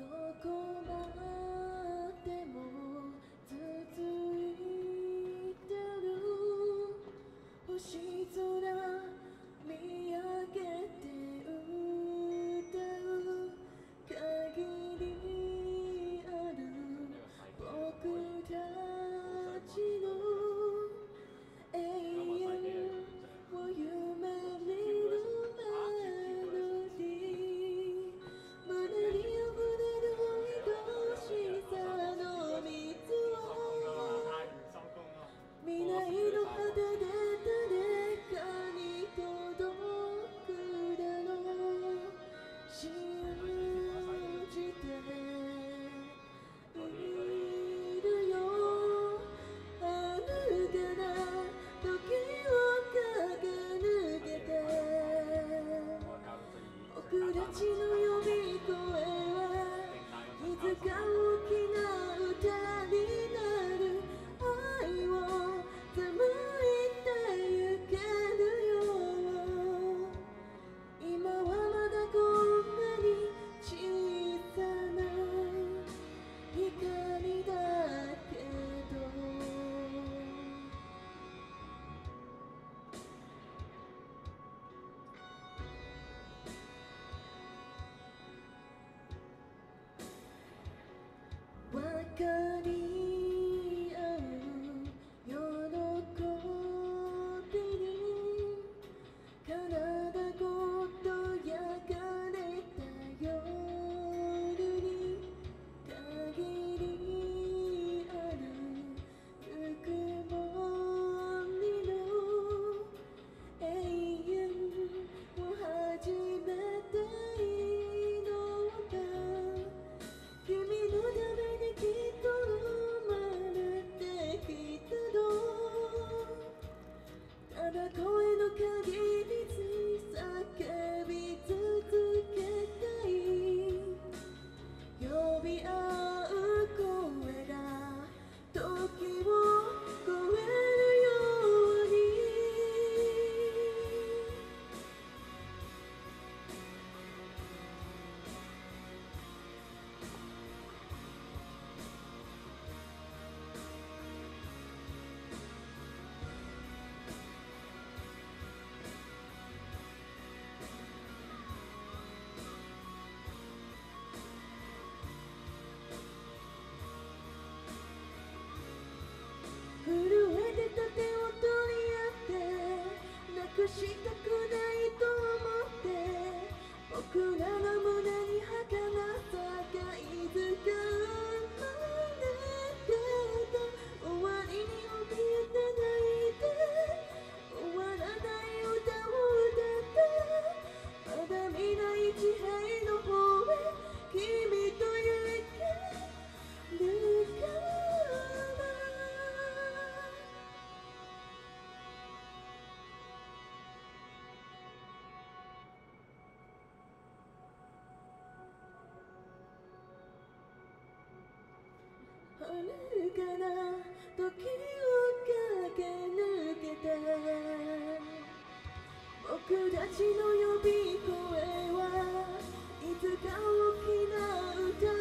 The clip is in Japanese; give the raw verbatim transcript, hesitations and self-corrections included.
こまでも続いてる星空見上げて歌う限りある僕たちの永遠を夢見るメロディー胸にあふれる愛しさの水を未来の果てで誰かに届くだろう信じているよ遥かな時を駆け抜けて僕たちの呼び声はいつか大きな歌になる愛を紡いでゆけるよ今はまだこんなに小さな光だけど分かり合う喜びに体ごと焼かれた夜に限りあるぬくもりの永遠を始めていいのか君のためにきっと生まれてきたのただ声の限り叫び続けたい呼び合う声が時を超えるように震えてた手を取り合ってなくしたくないと思って僕らの胸に儚さがいつか生まれてた終わりに怯えて泣いて終わらない歌を歌ってまだ見ない地平の方へ君と行けるから遥かな時を駆け抜けて僕たちの呼び声はいつか大きな歌